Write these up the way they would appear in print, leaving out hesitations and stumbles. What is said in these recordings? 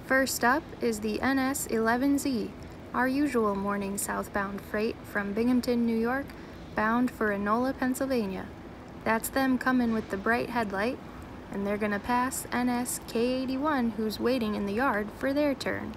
First up is the NS 11Z, our usual morning southbound freight from Binghamton, New York, bound for Enola, Pennsylvania. That's them coming with the bright headlight, and they're gonna pass NS K81, who's waiting in the yard for their turn.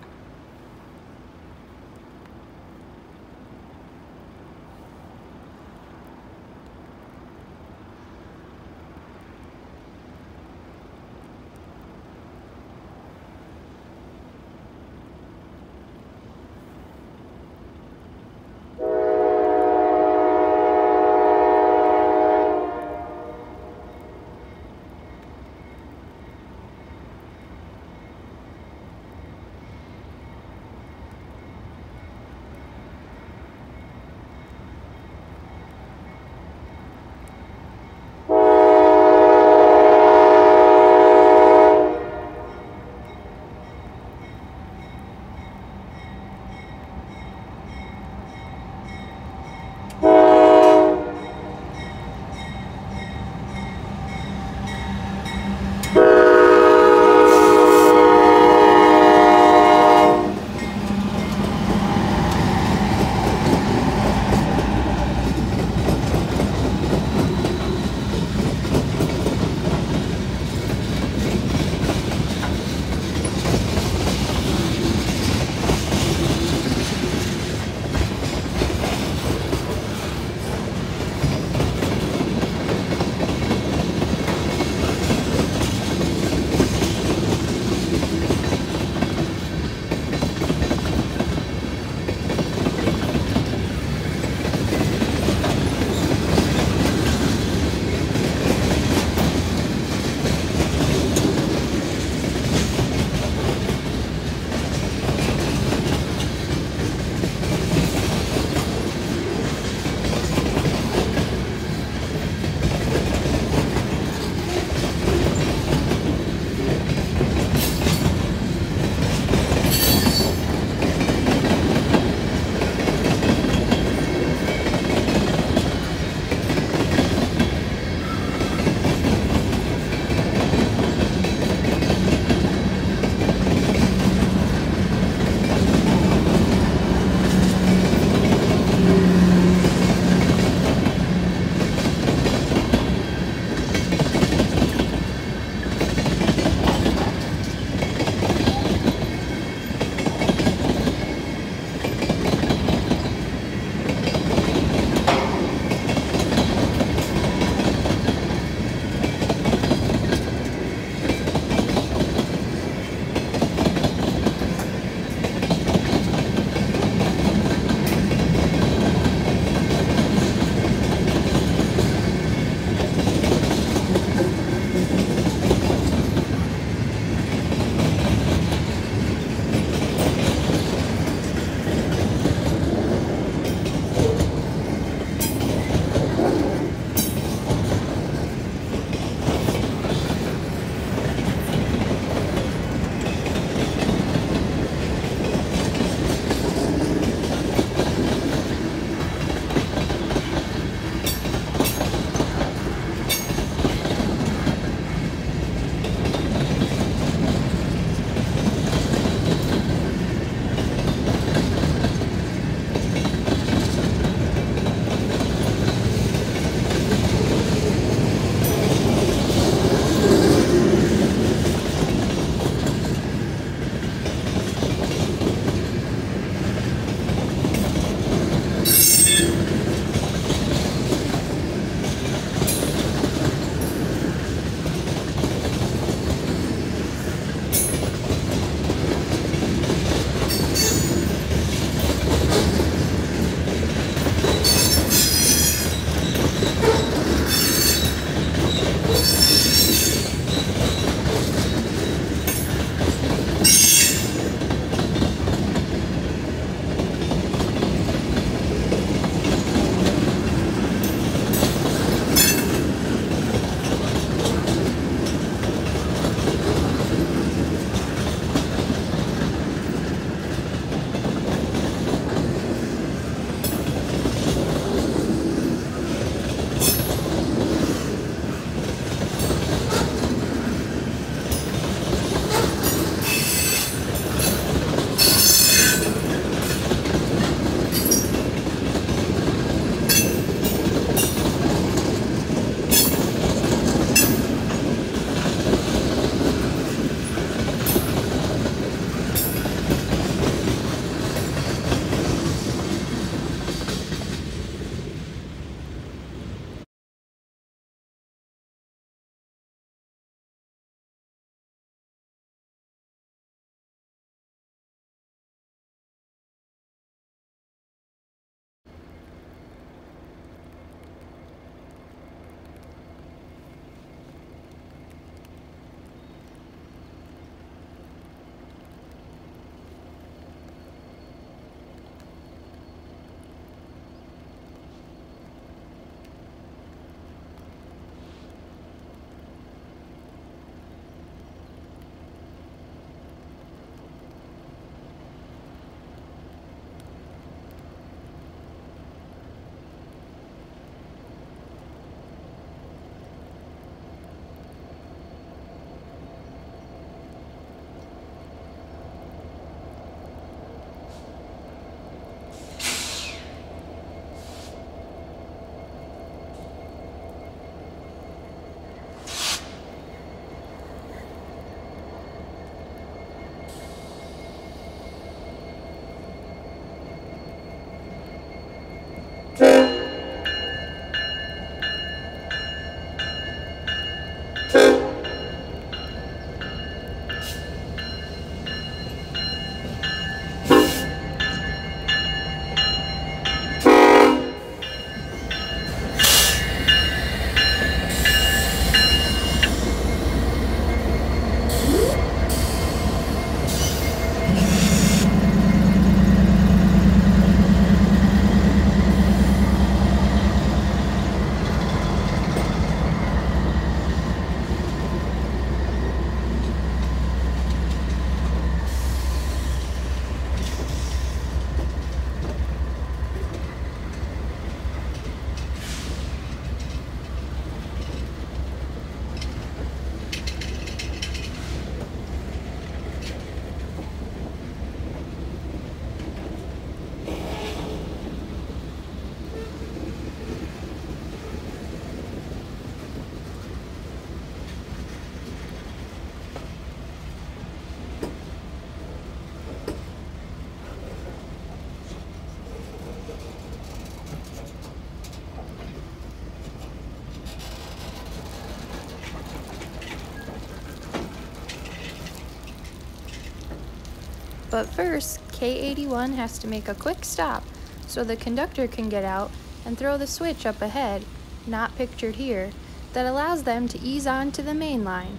But first, K81 has to make a quick stop so the conductor can get out and throw the switch up ahead, not pictured here, that allows them to ease on to the main line.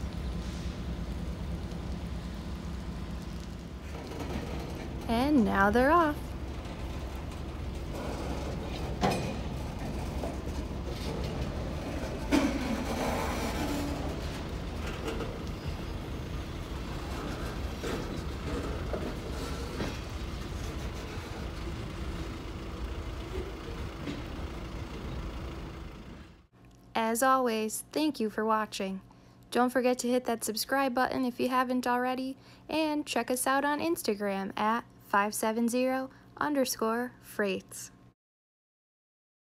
And now they're off. As always, thank you for watching. Don't forget to hit that subscribe button if you haven't already, and check us out on Instagram at 570_freights.